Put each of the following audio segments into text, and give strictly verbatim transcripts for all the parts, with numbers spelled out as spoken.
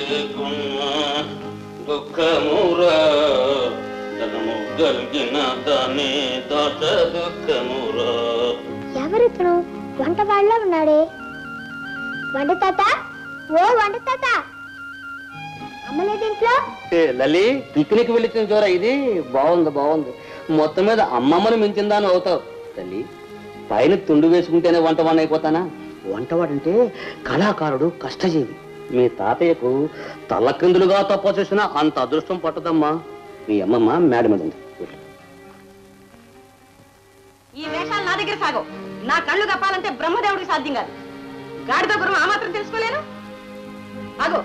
లేకున్నా దుఃఖమురా ధనము కలిగిన దాన్ని దాచ దుఃఖమురా. ఎవరితను వంట వాళ్ళ ఉన్నాడే? వంట తాత, ఓ వంట తాత, అమ్మలేదు ఇంట్లో? లలి, పిక్నిక్ వెళ్ళిన చోర ఇది బాగుంది బాగుంది. మొత్తం మీద అమ్మమ్మను మించిందాని అవుతావు తల్లి. పైన తుండు వేసుకుంటేనే వంటవాడిని అయిపోతానా? వంటవాడంటే కళాకారుడు, కష్టజీవి. మీ తాతయ్యకు తలకిందులుగా తప్ప చేసినా అంత అదృష్టం పట్టదమ్మా. మీ అమ్మమ్మ మేడ మీద ఉంది. ఈ వేషాలు నా దగ్గర సాగవు. నా కళ్ళు కప్పాలంటే బ్రహ్మదేవుడికి సాధ్యం కాదు. గాడిద గురం ఆ మాత్రం తెలుసుకోలేను. ఆగో,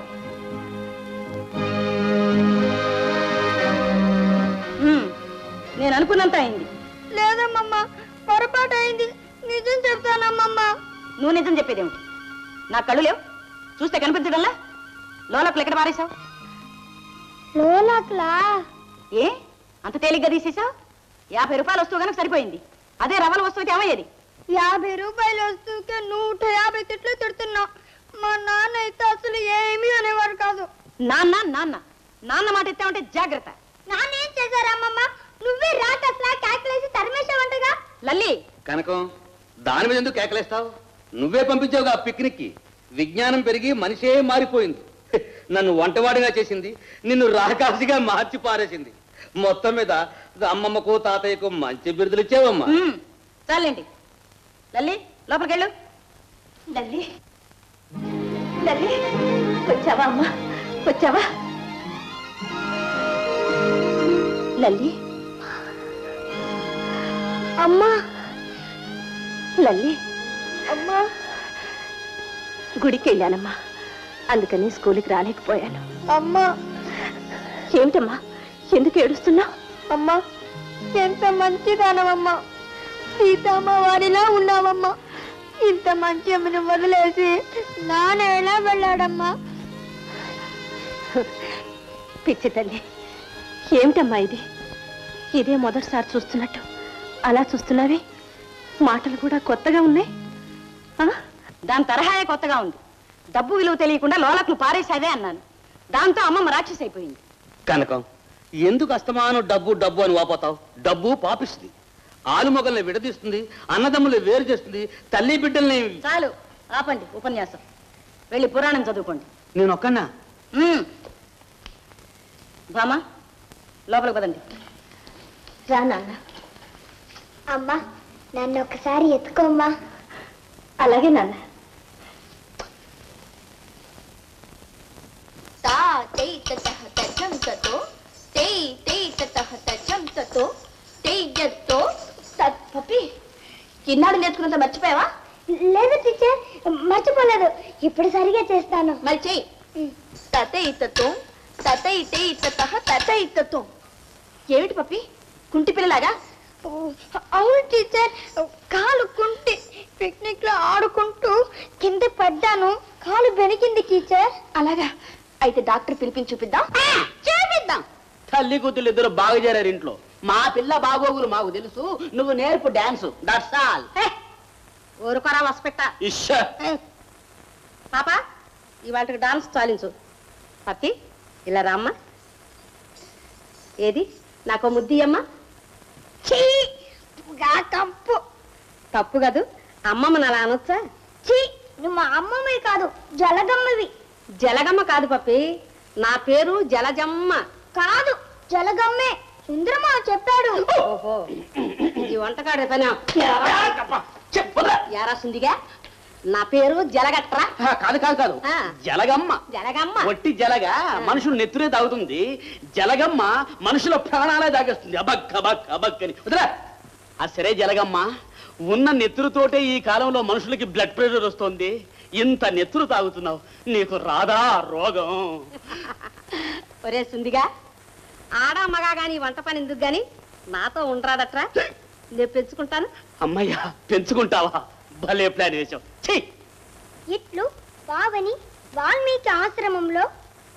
నేను అనుకున్నంత అయింది. లేదమ్మమ్మ, పొరపాటు అయింది. నిజం చెప్తానమ్మమ్మ. నువ్వు నిజం చెప్పేదేమిటి? నా కళ్ళు లేవు, చూస్తే కనిపించడంలా. లోలకులు ఎక్కడ పారేశావు? లోలకులా? ఏ అంత తేలిగ్గా తీసేశావు? యాభై రూపాయలు వస్తువు కనుక సరిపోయింది. అదే రవల వస్తువు అయితే ఏమయ్యేది? యాభై రూపాయల వస్తువుకే నూట యాభై తిట్లు తిడుతున్నా. మా నాన్న అయితే అసలు ఏమీ అనేవారు కాదు. నాన్న నాన్న నాన్న మాట ఎత్తామంటే జాగ్రత్త. నాన్న ఏం చేశారమ్మమ్మ? నువ్వే రాట్ అసలు క్యాల్కులేసి తరిమేశావంటగా. లల్లి, కనకం, దాని మీద ఎందుకు కేకలేస్తావు? నువ్వే పంపించావుగా పిక్నిక్ కి. విజ్ఞానం పెరిగి మనిషే మారిపోయింది. నన్ను వంటవాడిగా చేసింది, నిన్ను రాకాసిగా మార్చి పారేసింది. మొత్తం మీద అమ్మమ్మకు తాతయ్యకు మంచి బిరుదులు ఇచ్చావమ్మా. చాలండి. లల్లి, లోపలికి వెళ్ళు. లల్లి, లల్లి, వచ్చావా అమ్మా? వచ్చావా లల్లి? అమ్మా. లల్లి, అమ్మా, గుడికి వెళ్ళానమ్మా, అందుకని స్కూల్కి రాలేకపోయాను. అమ్మా. ఏమిటమ్మా, ఎందుకు ఏడుస్తున్నావు? అమ్మా, ఎంత మంచిదానవమ్మా. సీతమ్మ వారిలా ఉన్నావమ్మా. ఇంత మంచి అమ్మను వదిలేసి నాన్న ఎలా వెళ్ళాడమ్మా? పిచ్చి తల్లి, ఏమిటమ్మా ఇది? ఇదే మొదటిసారి చూస్తున్నట్టు అలా చూస్తున్నావే. మాటలు కూడా కొత్తగా ఉన్నాయి. దాని తరహాయే కొత్తగా ఉంది. డబ్బు విలువ తెలియకుండా లోలకు పారేసావే అన్నాను. దాంతో అమ్మమ్మ రాక్షసి అయిపోయింది. కనకం, ఎందుకు అస్తమానం డబ్బు డబ్బు అని వాపోతావు? డబ్బు పాపిస్తుంది, ఆలుమొగల్ని విడదీస్తుంది, అన్నదమ్ములు వేరు చేస్తుంది, తల్లి బిడ్డల్ని. చాలు, ఆపండి ఉపన్యాసం. వెళ్ళి పురాణం చదువుకోండి. నేను ఒక్కన్నా? బామా, లోపలికి పదండి. రా నాన్న. అమ్మా, నన్ను ఒకసారి ఎత్తుకోమ్మా. అలాగే నాన్న. ఇన్నాడు నేర్చుకున్నంత మర్చిపోయావా? లేదు టీచర్, మర్చిపోలేదు. ఇప్పుడు సరిగా చేస్తాను. మరి చెయ్యి. తతయితతో తతయితే ఇతతః తతయితతో. ఏమిటి పప్పి, కుంటి పిల్లలాగా? అవును టీచర్, కాలు కుంటి. పిక్నిక్ లో ఆడుకుంటూ కింద పడ్డాను, కాలు బెనికింది టీచర్. అలాగా? అయితే డాక్టర్ పిలిపించి చూపిద్దాం. చూపిద్దాం. తల్లి కూతుళ్ళు ఇద్దరు బాగు చేరారు ఇంట్లో. మా పిల్ల బాగోగులు మాకు తెలుసు, నువ్వు నేర్పు డాన్స్. That's all. ఊరుకోరా వసపెట్ట. పాప, ఇవాళకి డాన్స్ చాలించు. పప్పి, ఇలా రామ్మా. ఏది నాకు ముద్ది అమ్మా? తప్పు. తప్పు కాదు, అమ్మమ్మని అలా అనొచ్చా? చీ, నువ్వు మా అమ్మమ్మ కాదు, జలగమ్మవి. జలగమ్మ కాదు పప్పి, నా పేరు జలజమ్మ. కాదు, జలగమ్మే. సుందరమ్మ చెప్పాడు. ఓహో, ఈ వంటకాడే పని. యారా సుందిగా, నా పేరు జలగట్రా. కాదు కాదు కాదు, జలగమ్మ. జలగమ్మ ఒట్టి జలగా మనుషులు నెత్తురే తాగుతుంది, జలగమ్మ మనుషుల ప్రాణాలే తాగేస్తుంది. అబక్ అబక్ అబక్ అని వదిలే. ఆ సరే జలగమ్మ, ఉన్న నెత్తురుతోటే ఈ కాలంలో మనుషులకి బ్లడ్ ప్రెషర్ వస్తుంది. ఇంత నెత్తురు తాగుతున్నావు, నీకు రాదా రోగం? ఒరే సుందిగా, ఆడా మగా గాని వంట పని ఎందుకు గాని నాతో ఉండరాదట్రా. నేను పెంచుకుంటాను. అమ్మయ్యా, పెంచుకుంటావా? భలే ప్లాన్ వేసావు. ఇట్లు పావని వాల్మీకి ఆశ్రమంలో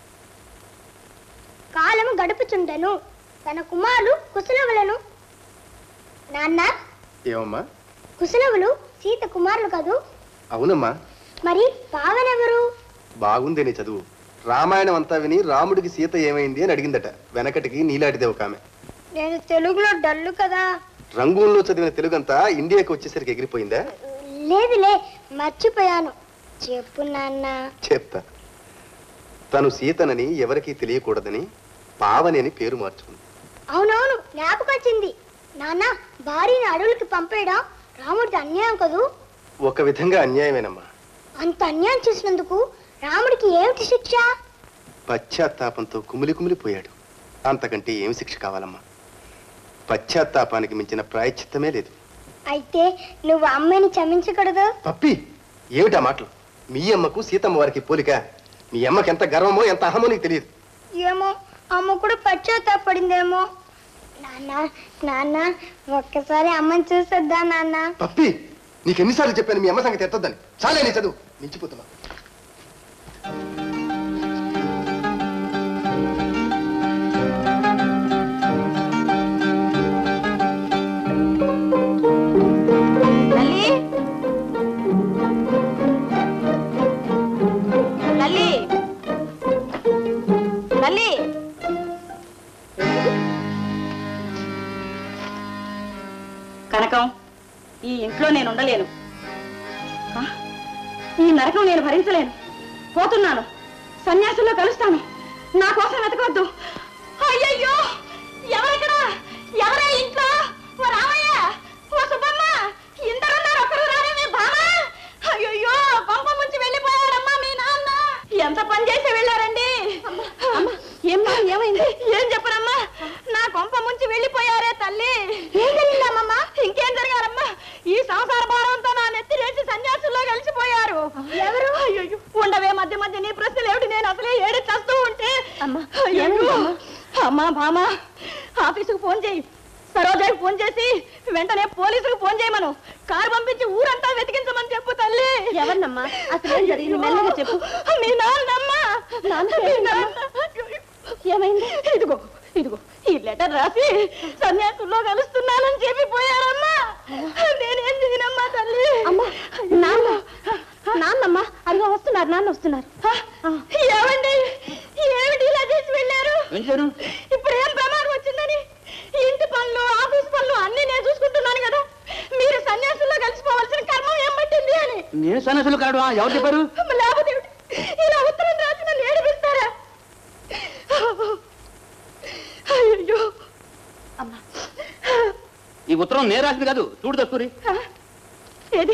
కాలము గడుపుచుండెను. తన కుమారులు కుశలవులను. నాన్న, ఏమమ్మా? కుశలవులు సీత కుమారులు కదూ? అవునమ్మా. మరి పావనెవరు? బాగుంది నీ చదువు. రామాయణం అంతా విని రాముడికి సీత ఏమైంది అని అడిగిందట. వెనకటికి నీలాంటిదే ఒక ఆమె. నేను తెలుగులో డల్లు కదా. రంగూన్లో చదివిన తెలుగంతా ఇండియాకి వచ్చేసరికి ఎగిరిపోయిందా? లేదులే, మర్చిపోయాను. చెప్పు నాన్న. చెప్తా. తను సీతనని ఎవరికీ తెలియకూడదని పావని అని పేరు మార్చుకుంది. అవునవును, జ్ఞాపకొచ్చింది. నాన్న, భార్యని అడవులకి పంపేయడం రాముడికి అన్యాయం కదూ? ఒక విధంగా అన్యాయమేనమ్మా. అంత అన్యాయం చేసినందుకు రాముడికి ఏమిటి శిక్ష? పశ్చాత్తాపంతో కుమిలి కుమిలిపోయాడు. అంతకంటే ఏమి శిక్ష కావాలమ్మా? పశ్చాత్తాపానికి మించిన ప్రాయశ్చిత్తమే లేదు. అయితే నువ్వు అమ్మని క్షమించకూడదు? పప్పి, ఏమిటా మాటలు? మీ అమ్మకు సీతమ్మ వారికి పోలిక. మీ అమ్మకి ఎంత గర్వమో ఎంత అహమో నీకు తెలియదు. ఏమో, అమ్మ కూడా పశ్చాత్తాపడిందేమో. నాన్న నాన్న ఒక్కసారి అమ్మని చూసొద్దా నాన్న? పప్పి, నీకెన్నిసార్లు చెప్పాను మీ అమ్మ సంగతి ఎత్తొద్దని? చాలే నీ చదువు, మించిపోతున్నా. కనకం, ఈ ఇంట్లో నేను ఉండలేను. ఈ నరకం నేను భరించలేను. పోతున్నాను, సన్యాసుల్లో కలుస్తాను. నా కోసం వెతకొద్దు. అయ్యయ్యో, ఎవరెక్కడ? ఎవరే ఇంట్లో? ఓ రామయ్య, ఓ సుబ్బమ్మ, ఇందరున్నారు, ఒకరు రారే మీ బామ. అయ్యయ్యో, పంప ముంచి వెళ్ళిపోయారమ్మా మీ నాన్న. ఎంత పని చేసి వెళ్ళారండి? ఏమ్మా, ఏమైంది? ఏం చెప్పనమ్మా, నా కొంప ముంచి వెళ్ళిపోయారే తల్లి. ఏం జరిగిందమ్మా? ఇంకేం జరగాలమ్మా, ఈ సంసార భారంతో నా నెత్తి రేసి సన్యాసుల్లో కలిసిపోయారు. ఎవరు? అయ్యో, ఉండవే మధ్య మధ్య నీ ప్రశ్నలు ఏమిటి? నేను అసలే ఏడు చేస్తూ ఉంటే. అమ్మా బామా, ఆఫీసుకు ఫోన్ చేయి, సరోజాకి ఫోన్ చేసి వెంటనే పోలీసులకు ఫోన్ చేయమను. కారు పంపించి ఊరంతా వెతికించమని చెప్పు తల్లి. ఎవరినమ్మా? అసలు జరిగింది మెల్లగా చెప్పు. మీ నాన్నమ్మా. ఏమైంది? ఇదిగో ఇదిగో ఈ లెటర్ రాసి సన్యాసుల్లో కలుస్తున్నానని చెప్పి పోయారమ్మా. నేనేం చేయనమ్మా తల్లి. అమ్మా, నాన్న నాన్నమ్మా, అదిగో వస్తున్నారు, నాన్న వస్తున్నారు. ఏమండి, ఏమిటి ఇలా చేసి వెళ్ళారు? ఇప్పుడు ఏం ప్రమాదం వచ్చిందని? ఇంటి పనులు, ఆఫీస్ పనులు అన్ని నేను చూసుకుంటున్నాను కదా. మీరు సన్యాసుల్లో కలిసిపోవాల్సిన కర్మం ఏం పట్టింది అని. నేను సన్యాసులు కాడు, ఎవరు చెప్పారు? లేకపోతే ఇలా ఉత్తరం రాసి నన్ను ఏడిపిస్తారా? అయ్యో అమ్మా, ఈ ఉత్తరం నేను రాసింది కాదు, చూడు దస్తూరి. ఏది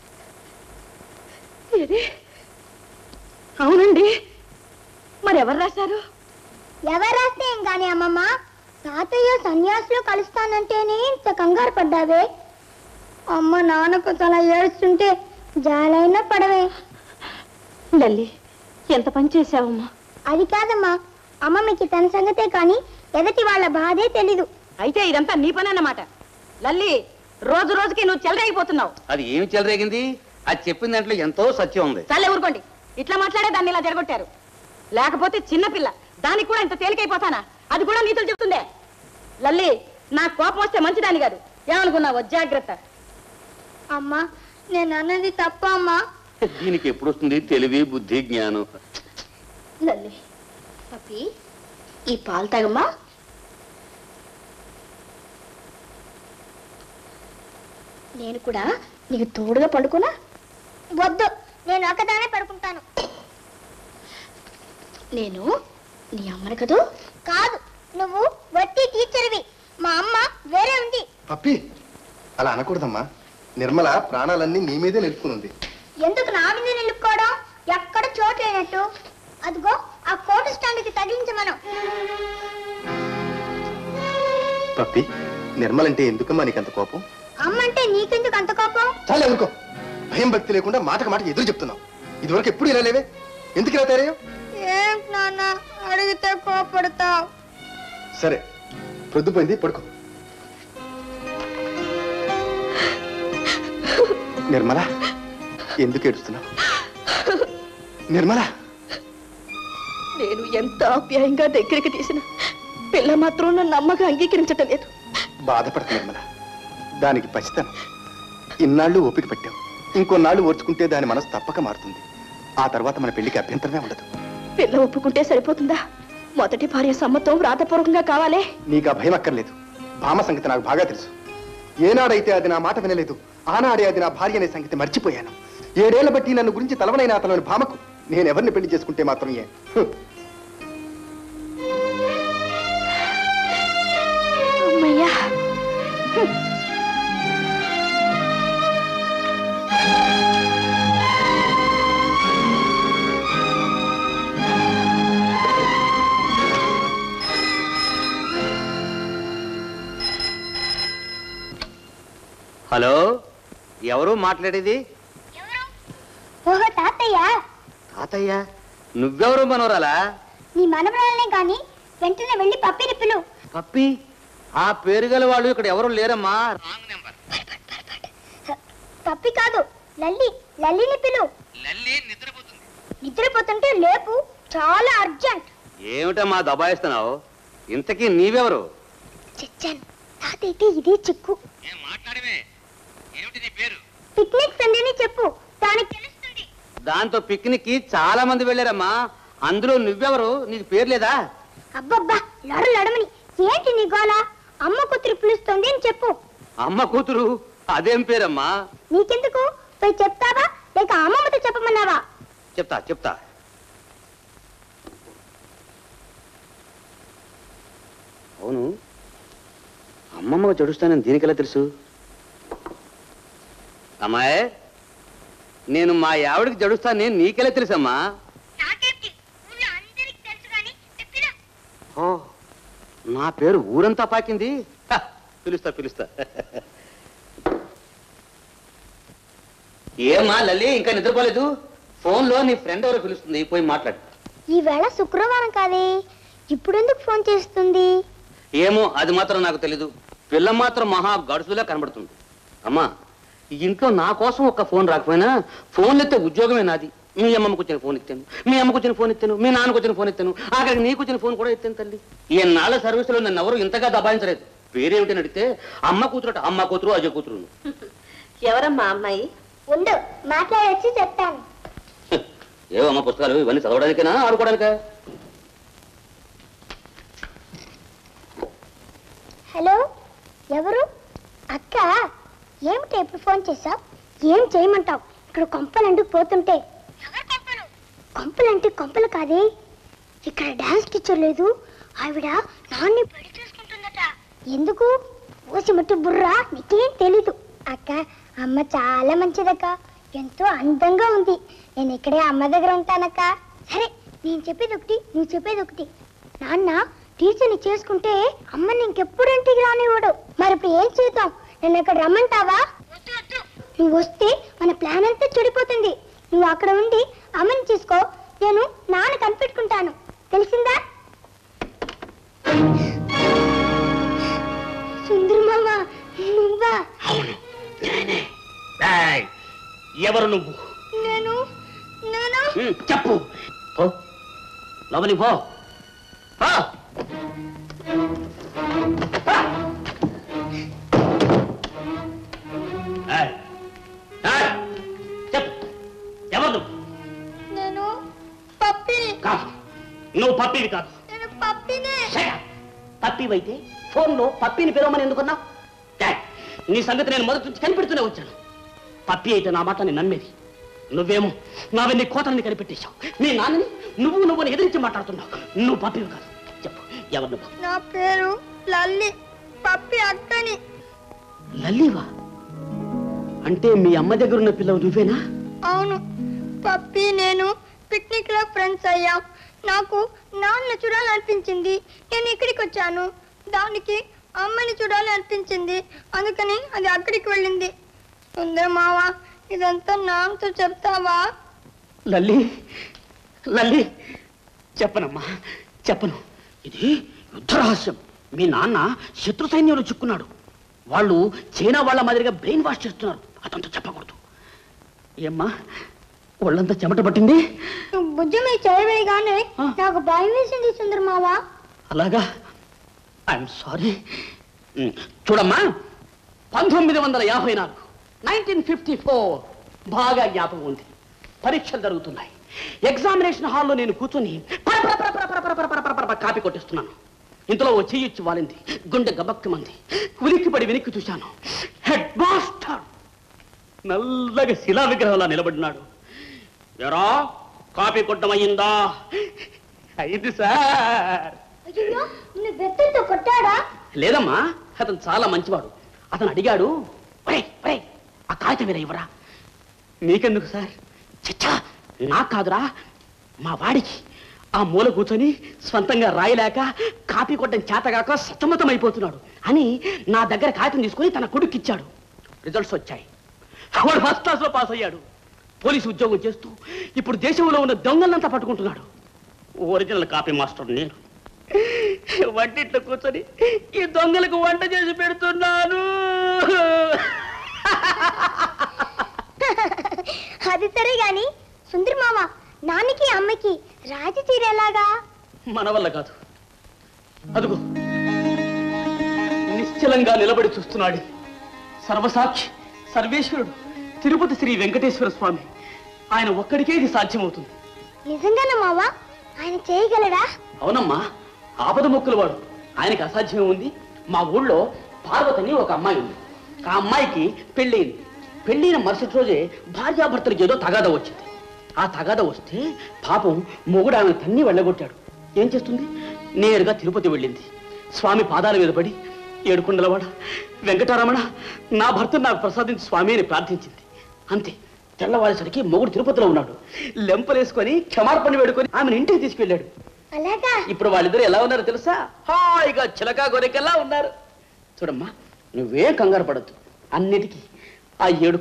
ఏది? అవునండి, మరి ఎవరు రాశారు? ఎవరు రాస్తే ఏం కానీ అమ్మమ్మ, తాతయ్య సన్యాసులో కలుస్తానంటేనే ఇంత కంగారు పడ్డావే. అమ్మ నాన్నకు తల ఏడుస్తుంటే జాలైనా పడవే. లల్లి, ఎంత పని చేశావమ్మా? అది కాదమ్మా, అమ్మ మీకు తన సంగతే కానీ ఎదటి వాళ్ళ బాధే తెలీదు. అయితే ఇదంతా నీ పని అన్నమాట. లల్లి, రోజు రోజుకి నువ్వు చెలరేగిపోతున్నావు. అది ఏమి చెలరేగింది? అది చెప్పిన దాంట్లో ఎంతో సత్యం ఉంది. చాలే ఊరుకోండి, ఇట్లా మాట్లాడే దాన్ని ఇలా జరగొట్టారు. లేకపోతే చిన్నపిల్ల, దానికి కూడా ఇంత తేలికైపోతానా? అది కూడా నీతులు చెప్తుందే. లల్లి, నా కోపం వస్తే మంచిదాని కాదు, ఏమనుకున్నావు? జాగ్రత్త. అమ్మా, నేను అన్నది తప్ప అమ్మా. దీనికి ఎప్పుడు వస్తుంది తెలివి, బుద్ధి, జ్ఞానం? లల్లి, పప్పి, ఈ పాలు తాగమ్మా. నేను కూడా నీకు తోడుగా పడుకున్నా? వద్దు, నేను ఒకదానే పడుకుంటాను. నేను నీ అమ్మని కదూ? కాదు, నువ్వు వట్టి టీచర్వి. మా అమ్మ వేరే ఉంది. పప్పి, అలా అనకూడదమ్మా. నిర్మల ప్రాణాలన్నీ నీ మీదే నిలుపుకునుంది. ఎందుకు నా మీద నిలుపుకోవడం? ఎక్కడ చోటు లేనట్టు. అదిగో ఆ కోటు స్టాండ్కి తగిలించమను. పప్పి, నిర్మలంటే ఎందుకమ్మా నీకంత కోపం? అమ్మ అంటే నీకెందుకు అంత కోపం? చాలా అనుకో, భయం భక్తి లేకుండా మాటకు మాటకు ఎదురు చెప్తున్నావు. ఇదివరకు ఎప్పుడు ఇలా లేవే, ఎందుకు ఇలా తయారయ్యో? ఏం నాన్న, అడిగితే కోపడతావు. సరే, ప్రొద్దుపోయింది, పడుకో. నిర్మల, ఎందుకు ఏడుస్తున్నావు? నిర్మల, నేను ఎంత ఆప్యాయంగా దగ్గరికి తీసిన పిల్ల మాత్రం నన్ను అమ్మగా అంగీకరించటం లేదు. బాధపడకు నిర్మల, దానికి పసితనం. ఇన్నాళ్ళు ఓపిక పట్టావు, ఇంకొన్నాళ్ళు ఓర్చుకుంటే దాని మనసు తప్పక మారుతుంది. ఆ తర్వాత మన పెళ్లికి అభ్యంతరమే ఉండదు. పిల్ల ఒప్పుకుంటే సరిపోతుందా? మొదటి భార్య సమ్మతం వ్రాతపూర్వకంగా కావాలే. నీకు ఆ భయం అక్కర్లేదు. భామ సంగతి నాకు బాగా తెలుసు. ఏనాడైతే అది నా మాట వినలేదు, ఆనాడే అది నా భార్య అనే సంగతి మర్చిపోయాను. ఏడేళ్ల బట్టి నన్ను గురించి తలవనైన అతలోని భామకు నేను ఎవరిని పెళ్లి చేసుకుంటే మాత్రం ఏ అమ్మయ్యా. హలో, ఎవరు మాట్లాడేది? ఓహో తాతయ్య. తాతయ్య, నువ్వెవరు మనవరాలా? నీ మనవరాలనే గాని వెంటనే వెళ్ళి పప్పిని పిలు. పప్పి? ఆ పేరు గల వాళ్ళు ఇక్కడ ఎవరు లేరమ్మా. పప్పి కాదు, లల్లి. లల్లిని పిలు. లల్లి నిద్రపోతుంది. నిద్రపోతుంటే లేపు, చాలా అర్జెంట్. ఏమిటమ్మా దబాయిస్తున్నావు? ఇంతకీ నీవెవరు? చిచ్చాను తాతయ్యకి ఇదే చిక్కు. మాట్లాడమే. ఏమిటి నీ పేరు? పిక్నిక్ సండేని చెప్పు, దానికి తెలుస్తుంది. దాంతో పిక్నిక్ కి చాలా మంది వెళ్ళారమ్మా. అందులో నువ్వెవరు? నీకు పేరు లేదా? అబ్బబ్బా, లడు లడమని ఏంటి నీ గోల? అమ్మ కూతురు పిలుస్తుంది అని చెప్పు. అమ్మ కూతురు? అదేం పేరమ్మా? నీకెందుకు? పోయి చెప్తావా లేక అమ్మమ్మతో చెప్పమన్నావా? చెప్తా చెప్తా. అవును, అమ్మమ్మ చెడుస్తానని దీనికెలా తెలుసు? అమ్మాయి, నేను మా ఆవిడికి జడుస్తానని నీకెలా తెలుసమ్మా? ఓ, నా పేరు ఊరంతా పాకింది. హ, పిలుస్తా పిలుస్తా. ఏమా లల్లి, ఇంకా నిద్రపోలేదు? ఫోన్ లో నీ ఫ్రెండ్ ఎవరో పిలుస్తుంది, పోయి మాట్లాడు. ఈవేళ శుక్రవారం కాదే, ఇప్పుడెందుకు ఫోన్ చేస్తుంది? ఏమో, అది మాత్రం నాకు తెలీదు. పిల్ల మాత్రం మహా గడుసులా కనబడుతుంది. అమ్మా, ఈ ఇంట్లో నా కోసం ఒక ఫోన్ రాకపోయినా ఫోన్ ఎత్తే ఉద్యోగమే నాది. మీ అమ్మకు వచ్చిన ఫోన్ ఎత్తాను, మీ అమ్మకు వచ్చిన ఫోన్ ఎత్తాను, మీ నాన్నకు వచ్చిన ఫోన్ ఎత్తాను, ఆఖరికి నీకు వచ్చిన ఫోన్ కూడా ఎత్తాను. తల్లి, ఈ నాళ్ళ సర్వీసులో నన్ను ఎవరు ఇంతగా దబాయించలేదు. పేరేమిటని అడిగితే అమ్మ కూతురు, అమ్మ కూతురు, అజయ్ కూతురు. ఎవరమ్మా అమ్మాయి? ఉండు, మాట్లాడొచ్చి చెప్తాను. ఏవమ్మ పుస్తకాలు ఇవన్నీ చదవడానికేనా, ఆడుకోవడానికా? హలో, ఎవరు? అక్క, ఏమిటి ఎప్పుడు ఫోన్ చేసావు? ఏం చేయమంటావు? ఇక్కడ కొంపలంటూ పోతుంటే. కొంపలంటే కొంపలు కాదే, ఇక్కడ డాన్స్ టీచర్ లేదు, ఆవిడ నాన్ని పెళ్లి చేసుకుంటుందట. ఎందుకు? ఓసి మట్టి బుర్రా, నీకేం తెలీదు. అక్క, అమ్మ చాలా మంచిదక్క, ఎంతో అందంగా ఉంది. నేను ఇక్కడే అమ్మ దగ్గర ఉంటానక్క. సరే, నేను చెప్పేది ఒకటి, నువ్వు చెప్పేది ఒకటి. నాన్న టీచర్ని చేసుకుంటే అమ్మని ఇంకెప్పుడు ఇంటికి రానివ్వడు. మరి ఇప్పుడు ఏం చేద్దాం? నన్ను అక్కడ రమ్మంటావా? నువ్వు వస్తే మన ప్లాన్ అంతా చెడిపోతుంది. నువ్వు అక్కడ ఉండి అమ్మని చూసుకో, నేను నాన్న కనిపెట్టుకుంటాను. తెలిసిందా? సుందరమామ, నువ్వా? అవును, నేనే. ఎవరు నువ్వు? నేను నేను చెప్పు. పో లోపలికి పో. చెప్పు, ఎవరు నువ్వు? నేను పప్పిని. కాదు, నువ్వు పప్పివి కాదు. నేను పప్పినే. పప్పివైతే ఫోన్లో పప్పిని పిలవమని ఎందుకున్నావు? నీ సంగతి నేను మొదటి నుంచి కనిపెడుతూనే వచ్చాను. పప్పి అయితే నా మాట నేను నమ్మేది. నువ్వేమో నావన్నీ కోతలని కనిపెట్టేశావు. నీ నాన్నని నువ్వు నువ్వుని ఎదిరించి మాట్లాడుతున్నావు. నువ్వు పప్పివి కాదు. చెప్పు, ఎవరు నువ్వు? నా పేరు లల్లి, పప్పి అక్కని. లల్లివా? అంటే మీ అమ్మ దగ్గర ఉన్న పిల్లవు నువ్వేనా? అవును, పప్పి నేను పిక్నిక్ లో ఫ్రెండ్స్ అయ్యాం. నాకు నాన్న చూడాలనిపించింది, నేను ఇక్కడికి వచ్చాను. దానికి అమ్మని చూడాలనిపించింది, అందుకని అది అక్కడికి వెళ్ళింది. సుందరమావ, ఇదంతా నాన్నతో చెప్తావా? లల్లి, లల్లి, చెప్పనమ్మా, చెప్పను. ఇది యుద్ధ రహస్యం. మీ నాన్న శత్రు సైన్యంలో చిక్కున్నాడు. వాళ్ళు చైనా వాళ్ళ మాదిరిగా బ్రెయిన్ వాష్ చేస్తున్నారు. అతనితో చెప్పకూడదు. ఏమ్మా, ఒళ్ళంతా చెమట పట్టింది? భుజం మీద చేయవేయగానే నాకు భయం వేసింది సుందరమావ. అలాగా? I'm sorry. చూడమ్మా, పంతొమ్మిది వందల యాభై నాలుగు నైన్టీన్ ఫిఫ్టీ ఫోర్ బాగా జ్ఞాపకం ఉంది. పరీక్షలు జరుగుతున్నాయి. ఎగ్జామినేషన్ హాల్లో నేను కూర్చొని పర పర పర పర పర పర పర పర పర పర కాపీ కొట్టిస్తున్నాను. ఇంతలో ఓ చెయ్యి ఇచ్చి వాలింది. గుండె గబక్కుమంది. ఉలిక్కిపడి వెనక్కి చూశాను. హెడ్ మాస్టర్ నల్లగా శిలా విగ్రహంలా నిలబడినాడు. ఎరా కాపీ కొట్టమయ్యిందా? అయింది సార్. అయ్యో నిన్ను బెత్తంతో కొట్టాడా? లేదమ్మా, అతను చాలా మంచివాడు. అతను అడిగాడు, ఒరే ఒరే ఆ కాగితం మీద ఇవ్వరా. నీకెందుకు సార్? చచ్చా నాకు కాదురా, మా వాడికి. ఆ మూల కూర్చొని స్వంతంగా రాయలేక కాపీ కొట్టడం చేతగాక సతమతమైపోతున్నాడు అని నా దగ్గర కాగితం తీసుకుని తన కొడుక్కిచ్చాడు. రిజల్ట్స్ వచ్చాయి. వాడు ఫస్ట్ క్లాస్లో పాస్ అయ్యాడు. పోలీసు ఉద్యోగం చేస్తూ ఇప్పుడు దేశంలో ఉన్న దొంగలంతా పట్టుకుంటున్నాడు. ఒరిజినల్ కాపీ మాస్టర్ నేను. వంటిట్లో కూర్చొని ఈ దొంగలకు వంట చేసి పెడుతున్నాను. అది సరే గాని సుందరి మామ, నాన్నకి అమ్మకి రాజ చీర ఎలాగా? మన వల్ల కాదు. అదుగో నిశ్చలంగా నిలబడి చూస్తున్నాడు సర్వసాక్షి సర్వేశ్వరుడు తిరుపతి శ్రీ వెంకటేశ్వర స్వామి. ఆయన ఒక్కడికే ఇది సాధ్యమవుతుంది. నిజంగానా మావా? ఆయన చేయగలడా? అవునమ్మా, ఆపద మొక్కులు వాడు. ఆయనకి అసాధ్యం ఉంది. మా ఊళ్ళో పార్వతిని ఒక అమ్మాయి ఉంది. ఆ అమ్మాయికి పెళ్ళయింది. పెళ్ళైన మరుసటి రోజే భార్యాభర్తలకు ఏదో తగాద వచ్చింది. ఆ తగాద వస్తే పాపం మొగుడు ఆమె తన్ని వెళ్ళగొట్టాడు. ఏం చేస్తుంది? నేరుగా తిరుపతి వెళ్ళింది. స్వామి పాదాల మీద పడి ఏడుకొండలవాడ వెంకటరమణ నా భర్తను నాకు ప్రసాదించి స్వామి అని ప్రార్థించింది. అంతే. తెల్లవారేసరికి మొగుడు తిరుపతిలో ఉన్నాడు. లెంపలేసుకొని క్షమార్పణ వేడుకొని ఆమెను ఇంటికి తీసుకెళ్ళాడు. అలాగా? ఇప్పుడు వాళ్ళిద్దరు ఎలా ఉన్నారో తెలుసా? హాయిగా చిలకా గొరికెలా ఉన్నారు. చూడమ్మా, నువ్వేం కంగారు పడద్దు. అన్నిటికీ ఆ ఏడు